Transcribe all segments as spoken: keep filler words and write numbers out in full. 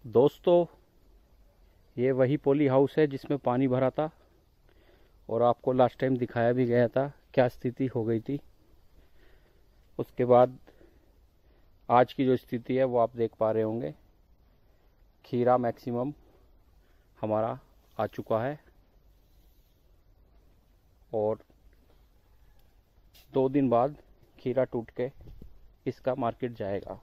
दोस्तों, ये वही पोली हाउस है जिसमें पानी भरा था और आपको लास्ट टाइम दिखाया भी गया था क्या स्थिति हो गई थी। उसके बाद आज की जो स्थिति है वो आप देख पा रहे होंगे। खीरा मैक्सिमम हमारा आ चुका है और दो दिन बाद खीरा टूट के इसका मार्केट जाएगा।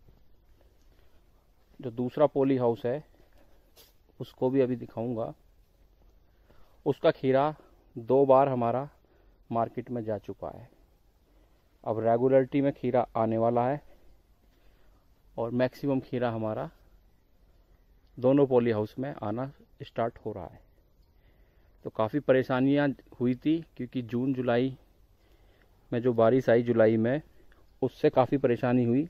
जो दूसरा पोली हाउस है उसको भी अभी दिखाऊंगा। उसका खीरा दो बार हमारा मार्केट में जा चुका है। अब रेगुलरिटी में खीरा आने वाला है और मैक्सिमम खीरा हमारा दोनों पोली हाउस में आना स्टार्ट हो रहा है। तो काफ़ी परेशानियां हुई थी क्योंकि जून जुलाई में जो बारिश आई जुलाई में, उससे काफ़ी परेशानी हुई,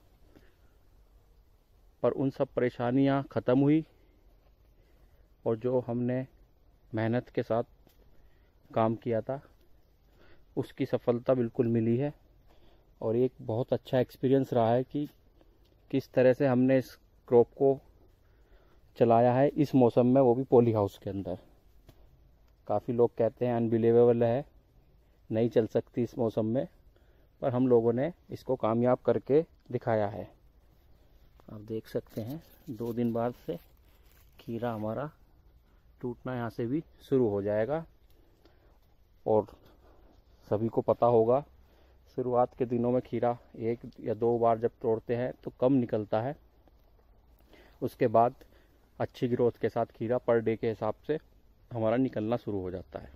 पर उन सब परेशानियां ख़त्म हुई और जो हमने मेहनत के साथ काम किया था उसकी सफलता बिल्कुल मिली है। और एक बहुत अच्छा एक्सपीरियंस रहा है कि किस तरह से हमने इस क्रॉप को चलाया है इस मौसम में, वो भी पोली हाउस के अंदर। काफ़ी लोग कहते हैं अनबिलीवेबल है, नहीं चल सकती इस मौसम में, पर हम लोगों ने इसको कामयाब करके दिखाया है। आप देख सकते हैं दो दिन बाद से खीरा हमारा टूटना यहाँ से भी शुरू हो जाएगा। और सभी को पता होगा शुरुआत के दिनों में खीरा एक या दो बार जब तोड़ते हैं तो कम निकलता है। उसके बाद अच्छी ग्रोथ के साथ खीरा पर डे के हिसाब से हमारा निकलना शुरू हो जाता है।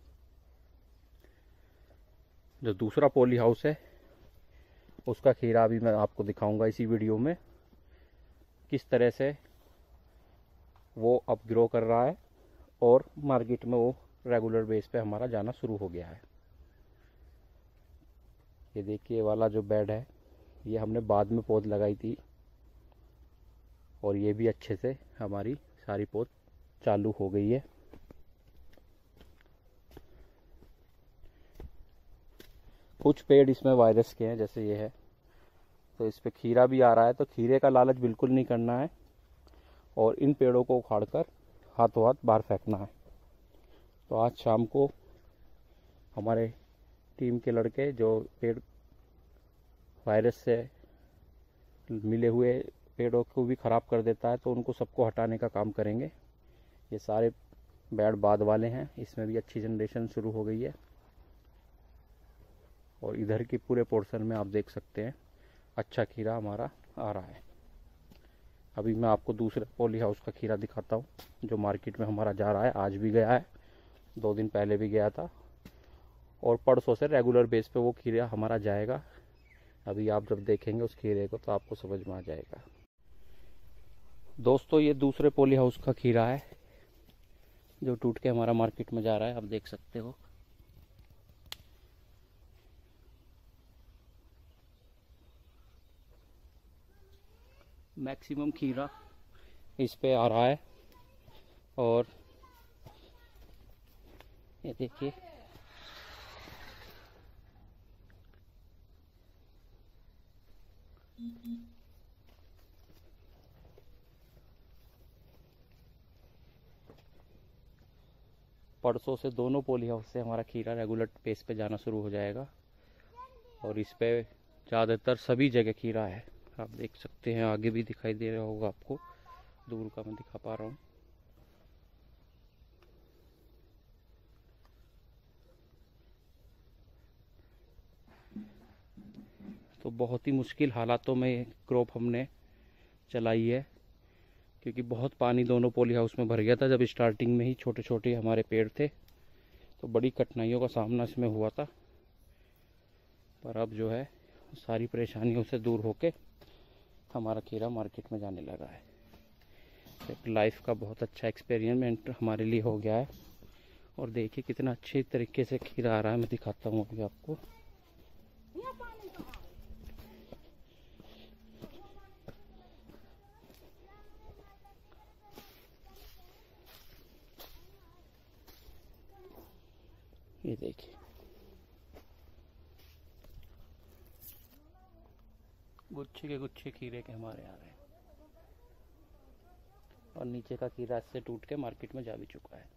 जो दूसरा पोली हाउस है उसका खीरा भी मैं आपको दिखाऊंगा इसी वीडियो में, किस तरह से वो अब ग्रो कर रहा है और मार्केट में वो रेगुलर बेस पे हमारा जाना शुरू हो गया है। ये देखिए वाला जो बेड है ये हमने बाद में पौध लगाई थी और ये भी अच्छे से हमारी सारी पौध चालू हो गई है। कुछ पेड़ इसमें वायरस के हैं, जैसे ये है, तो इस पे खीरा भी आ रहा है, तो खीरे का लालच बिल्कुल नहीं करना है और इन पेड़ों को उखाड़कर हाथों हाथ बाहर फेंकना है। तो आज शाम को हमारे टीम के लड़के जो पेड़ वायरस से मिले हुए पेड़ों को भी ख़राब कर देता है, तो उनको सबको हटाने का काम करेंगे। ये सारे बेड बाद वाले हैं, इसमें भी अच्छी जनरेशन शुरू हो गई है और इधर की पूरे पोर्शन में आप देख सकते हैं अच्छा खीरा हमारा आ रहा है। अभी मैं आपको दूसरे पोली हाउस का खीरा दिखाता हूँ जो मार्केट में हमारा जा रहा है। आज भी गया है, दो दिन पहले भी गया था और परसों से रेगुलर बेस पे वो खीरा हमारा जाएगा। अभी आप जब देखेंगे उस खीरे को तो आपको समझ में आ जाएगा। दोस्तों, ये दूसरे पोली हाउस का खीरा है जो टूट के हमारा मार्केट में जा रहा है, आप देख सकते हो। मैक्सिमम खीरा इस पे आ रहा है और ये देखिए परसों से दोनों पोली हाउस से हमारा खीरा रेगुलर पेस पे जाना शुरू हो जाएगा और इस पे ज़्यादातर सभी जगह खीरा है। आप देख सकते हैं, आगे भी दिखाई दे रहा होगा आपको, दूर का मैं दिखा पा रहा हूँ। तो बहुत ही मुश्किल हालातों में क्रॉप हमने चलाई है क्योंकि बहुत पानी दोनों पोली हाउस में भर गया था। जब स्टार्टिंग में ही छोटे छोटे हमारे पेड़ थे तो बड़ी कठिनाइयों का सामना इसमें हुआ था, पर अब जो है सारी परेशानियों से दूर होके हमारा खीरा मार्केट में जाने लगा है। एक लाइफ का बहुत अच्छा एक्सपेरिमेंट हमारे लिए हो गया है। और देखिए कितना अच्छे तरीके से खीरा आ रहा है, मैं दिखाता हूँ अभी आपको। ये देखिए गुच्छे के गुच्छे खीरे के हमारे आ रहे हैं। और नीचे का खीरा से टूट के मार्केट में जा भी चुका है।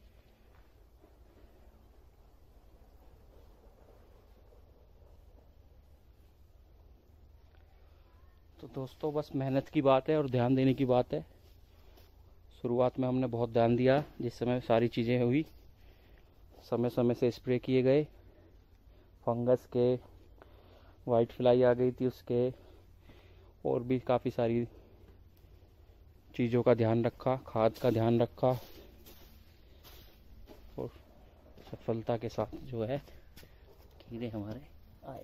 तो दोस्तों बस मेहनत की बात है और ध्यान देने की बात है। शुरुआत में हमने बहुत ध्यान दिया, जिस समय सारी चीज़ें हुई, समय समय से स्प्रे किए गए। फंगस के, वाइट फ्लाई आ गई थी उसके, और भी काफ़ी सारी चीज़ों का ध्यान रखा, खाद का ध्यान रखा, और सफलता के साथ जो है खीरे हमारे आए।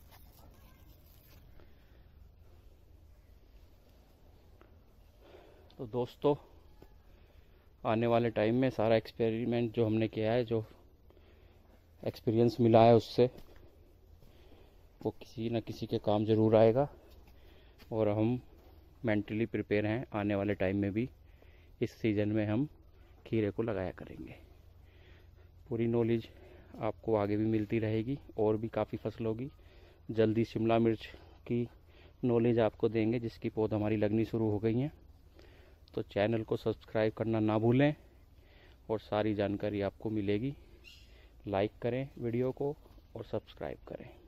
तो दोस्तों आने वाले टाइम में सारा एक्सपेरिमेंट जो हमने किया है, जो एक्सपीरियंस मिला है उससे, वो किसी न किसी के काम ज़रूर आएगा। और हम मेंटली प्रिपेयर हैं, आने वाले टाइम में भी इस सीज़न में हम खीरे को लगाया करेंगे। पूरी नॉलेज आपको आगे भी मिलती रहेगी, और भी काफ़ी फसल होगी। जल्दी शिमला मिर्च की नॉलेज आपको देंगे, जिसकी पौध हमारी लगनी शुरू हो गई हैं। तो चैनल को सब्सक्राइब करना ना भूलें, और सारी जानकारी आपको मिलेगी। लाइक करें वीडियो को और सब्सक्राइब करें।